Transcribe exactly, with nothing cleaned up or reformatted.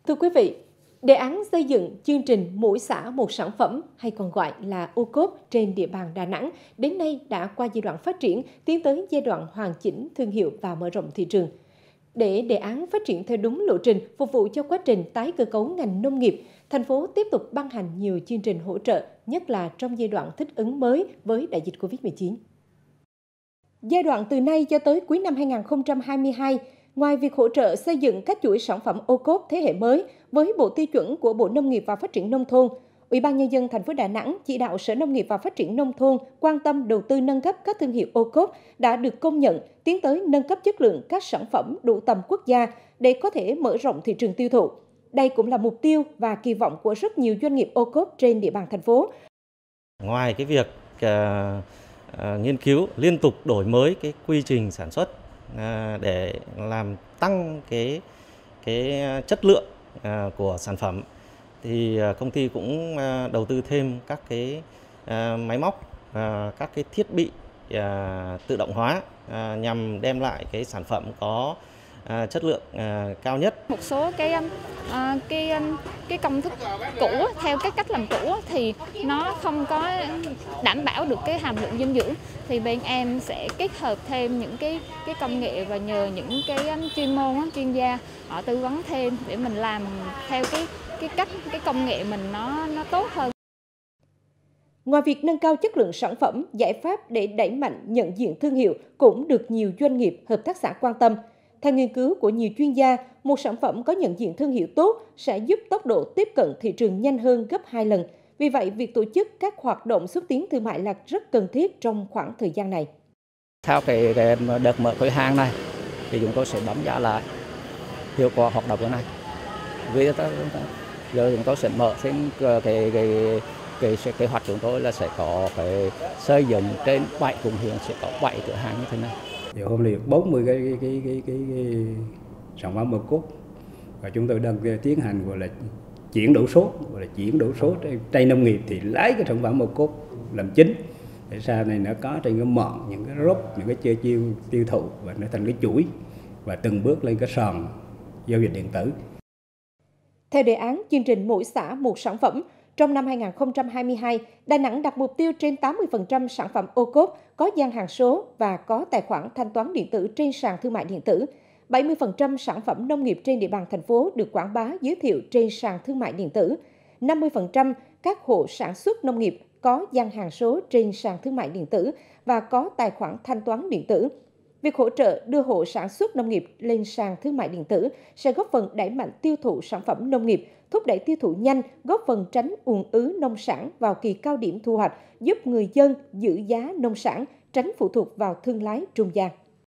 Thưa quý vị, đề án xây dựng chương trình mỗi xã một sản phẩm hay còn gọi là ô cốp trên địa bàn Đà Nẵng đến nay đã qua giai đoạn phát triển, tiến tới giai đoạn hoàn chỉnh thương hiệu và mở rộng thị trường. Để đề án phát triển theo đúng lộ trình, phục vụ cho quá trình tái cơ cấu ngành nông nghiệp, thành phố tiếp tục ban hành nhiều chương trình hỗ trợ, nhất là trong giai đoạn thích ứng mới với đại dịch Covid mười chín. Giai đoạn từ nay cho tới cuối năm hai nghìn không trăm hai mươi hai, ngoài việc hỗ trợ xây dựng các chuỗi sản phẩm ô cốp thế hệ mới với bộ tiêu chuẩn của Bộ Nông nghiệp và Phát triển Nông thôn, Ủy ban Nhân dân thành phố Đà Nẵng chỉ đạo Sở Nông nghiệp và Phát triển Nông thôn quan tâm đầu tư nâng cấp các thương hiệu ô cốp đã được công nhận, tiến tới nâng cấp chất lượng các sản phẩm đủ tầm quốc gia để có thể mở rộng thị trường tiêu thụ. Đây cũng là mục tiêu và kỳ vọng của rất nhiều doanh nghiệp ô cốp trên địa bàn thành phố. Ngoài cái việc uh, uh, nghiên cứu liên tục đổi mới cái quy trình sản xuất uh, để làm tăng cái cái chất lượng uh, của sản phẩm, thì uh, công ty cũng uh, đầu tư thêm các cái uh, máy móc, uh, các cái thiết bị uh, tự động hóa uh, nhằm đem lại cái sản phẩm có À, chất lượng à, cao nhất. Một số cái à, cái cái công thức cũ theo cái cách làm cũ thì nó không có đảm bảo được cái hàm lượng dinh dưỡng, thì bên em sẽ kết hợp thêm những cái cái công nghệ và nhờ những cái chuyên môn chuyên gia họ tư vấn thêm để mình làm theo cái cái cách cái công nghệ mình nó nó tốt hơn. Ngoài việc nâng cao chất lượng sản phẩm, giải pháp để đẩy mạnh nhận diện thương hiệu cũng được nhiều doanh nghiệp, hợp tác xã quan tâm. Theo nghiên cứu của nhiều chuyên gia, một sản phẩm có nhận diện thương hiệu tốt sẽ giúp tốc độ tiếp cận thị trường nhanh hơn gấp hai lần. Vì vậy, việc tổ chức các hoạt động xúc tiến thương mại là rất cần thiết trong khoảng thời gian này. Theo cái, cái đợt mở cửa hàng này, thì chúng tôi sẽ đánh giá lại hiệu quả hoạt động này. Vì giờ chúng tôi sẽ mở thêm cái cái cái cái kế hoạch chúng tôi là sẽ có cái xây dựng trên bảy quận huyện sẽ có bảy cửa hàng như thế này. Giờ hôm nay bốn mươi cái cái cái cái, cái, cái sản phẩm ô cốp và chúng tôi đang tiến hành gọi là chuyển đổi số, gọi là chuyển đổi số trên nông nghiệp, thì lấy cái sản phẩm ô cốp làm chính để sau này nó có trên cái mọn những cái rốt, những cái chơi chiêu tiêu thụ và nó thành cái chuỗi và từng bước lên cái sàn giao dịch điện tử. Theo đề án chương trình mỗi xã một sản phẩm, trong năm hai nghìn không trăm hai mươi hai, Đà Nẵng đặt mục tiêu trên tám mươi phần trăm sản phẩm ô cốp có gian hàng số và có tài khoản thanh toán điện tử trên sàn thương mại điện tử. bảy mươi phần trăm sản phẩm nông nghiệp trên địa bàn thành phố được quảng bá giới thiệu trên sàn thương mại điện tử. năm mươi phần trăm các hộ sản xuất nông nghiệp có gian hàng số trên sàn thương mại điện tử và có tài khoản thanh toán điện tử. Việc hỗ trợ đưa hộ sản xuất nông nghiệp lên sàn thương mại điện tử sẽ góp phần đẩy mạnh tiêu thụ sản phẩm nông nghiệp, thúc đẩy tiêu thụ nhanh, góp phần tránh ùn ứ nông sản vào kỳ cao điểm thu hoạch, giúp người dân giữ giá nông sản, tránh phụ thuộc vào thương lái trung gian.